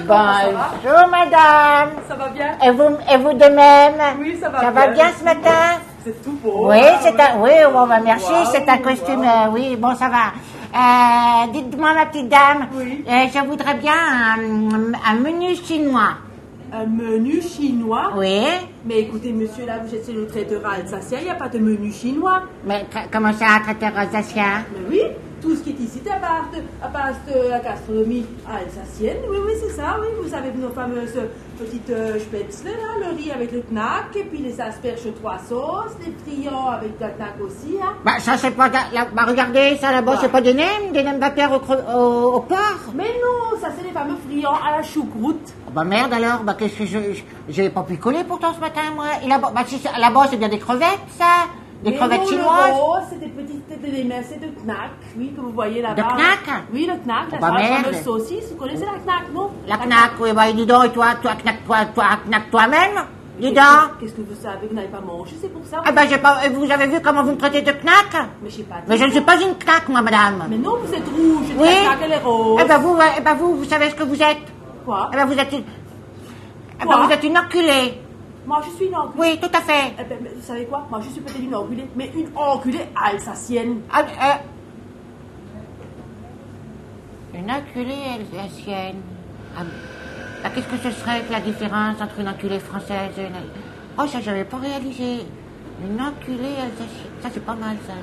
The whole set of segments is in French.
Bonjour madame. Ça va bien? Et vous de même? Oui, ça va Ça bien. va bien ce matin? C'est tout beau. Oui, hein, c'est un... Oui, bon, bah, merci, Wow, c'est un costume... wow. oui, bon, ça va. Dites-moi, ma petite dame, Oui. je voudrais bien un menu chinois. Un menu chinois? Oui, Mais écoutez, monsieur, là, vous êtes le traiteur alsacien, il n'y a pas de menu chinois. mais comment ça, traiteur alsacien? Mais oui, tout ce qui est ici, c'est à base de la gastronomie alsacienne. Oui, oui, c'est ça, oui. Vous avez nos fameuses petites spätzle, là, le riz avec le knack, et puis les asperges 3 sauces, les friands avec le knack aussi, hein. Bah, ça, c'est pas... Bah, regardez, ça, là-bas, Ouais. c'est pas des nems vapeur au porc? Mais non, ça, c'est les fameux friands à la choucroute. Oh, bah, merde, alors, bah, qu'est-ce que j'ai pas pu coller pourtant ce matin, moi. Et là-bas, bah, si, là-bas, c'est bien des crevettes, ça? Des Mais crevettes non, chinoises? le rose, c'est des petites têtes d'émincés de knack, oui, que vous voyez là-bas. De knack? Oui, le knack, Oh, bah, la merde. fameuse saucisse. Vous connaissez la knack, non? La knack, oui, bah, dis donc, et toi, knack toi-même? Dis donc. Qu'est-ce que vous savez? Vous n'avez pas mangé, c'est pour ça. Ah, ben, j'ai pas, vous avez vu comment vous me traitez de knack? Mais je sais pas. Mais je ne suis pas une knack, moi, madame. Mais non, vous êtes rouge, Oui. la knack, elle est rose. Eh ben, vous savez ce que vous êtes? Quoi? Eh ben, vous êtes une, Quoi? vous êtes une enculée. Moi, je suis une enculée. Oui, tout à fait. Eh ben, mais vous savez quoi? Moi, je suis peut-être une enculée, mais une enculée alsacienne. Ah, une enculée alsacienne. Ah, bah, qu'est-ce que ce serait que la différence entre une enculée française et une... Oh, ça, j'avais pas réalisé. Une enculée alsacienne. Ça, c'est pas mal, ça.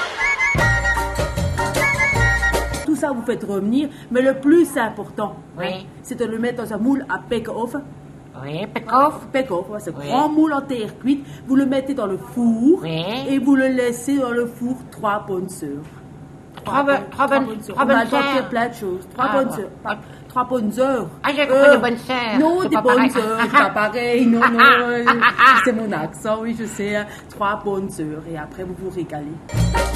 Tout ça, vous faites revenir, mais le plus important, Oui. c'est de le mettre dans un moule à Pekhoff. Oui, Pekoff. Pekhoff, ouais, ce Oui. grand moule en terre cuite. Vous le mettez dans le four Oui. et vous le laissez dans le four 3 bonnes heures. Trois bonnes On sœurs. va tenter plein de choses. 3 Ah, bonnes ouais. sœurs. Pas 3 bonnes heures. Ah, j'ai compris, des bonnes sœurs. Non, C'est des pas bonnes pareil. sœurs, c'est pas pareil. Non, non, c'est mon accent, oui, je sais. 3 bonnes sœurs et après vous vous régalez.